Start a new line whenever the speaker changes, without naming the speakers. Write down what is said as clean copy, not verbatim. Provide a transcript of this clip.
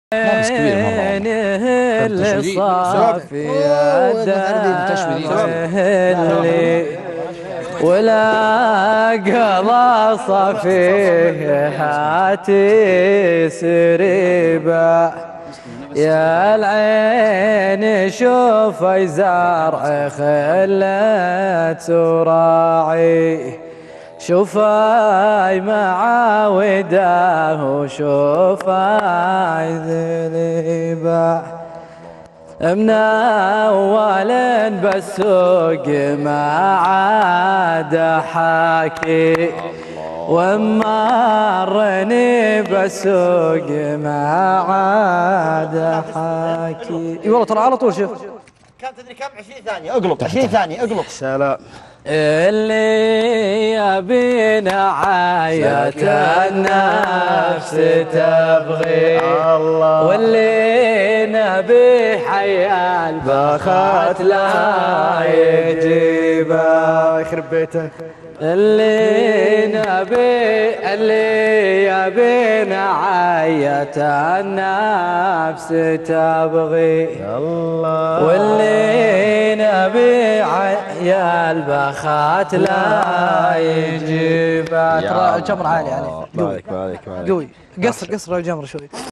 لا بس كبير مرة
اللي صافي اللي ولا قلاص فيه هاتي سريبة يا العين شوف زرع خلت سراعي شوفاي معاوده وشوفاي ذليبه من اول بالسوق ما عاد حاكي ومرني بالسوق ما عاد حاكي. اي والله ترى على طول شوف
كم تدري كم 20 ثانية اقلب 20 ثانية اقلب.
سلام.
اللي يبي نعاية النفس تبغي الله واللي نبي حيا البخت لا يجيبه
يخرب بيتك.
اللي يبي نعاية النفس تبغي
الله
واللي نبي يا البخات لا يجيب. ترى الجمر عالي عليه
بالك
قوي. قصر الجمر شوي.